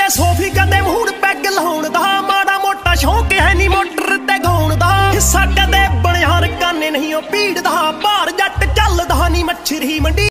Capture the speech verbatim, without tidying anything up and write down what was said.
ਕਦੇ ਸੋਫੀ ਕਦੇ mood peg ਲਾਉਣ ਦਾ, ਮਾੜਾ ਮੋਟਾ ਸ਼ੌਂਕ ਹੈ ਨੀ ਮੋਟਰ ਤੇ ਗਾਉਣ ਦਾ। ਹਿੱਸਾ ਕਦੇ ਬਣਿਆ ਰਕਾਨੇ ਨਹੀਂ ਉਹ ਭੀੜ ਦਾ, ਭਾਰ ਜੱਟ ਚੱਲਦਾ ਨੀ ਮੱਛਰੀ ਮੰਡੀ।